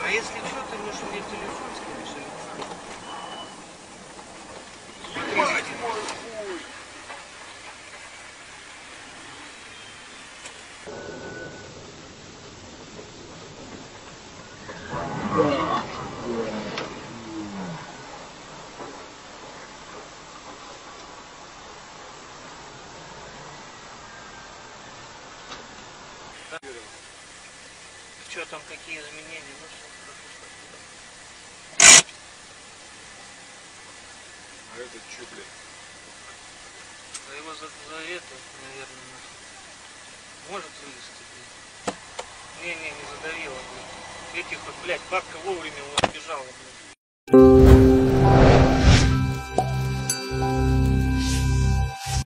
А если что, ты можешь мне телефон скинуть, или не надо? Смотри, мой хуй. Что там, какие изменения? Ну, а этот что, блядь? а его за это, наверное, может вывести, блядь. Не задавило, блядь. Этих вот, блядь, бабка вовремя вот убежала, блядь.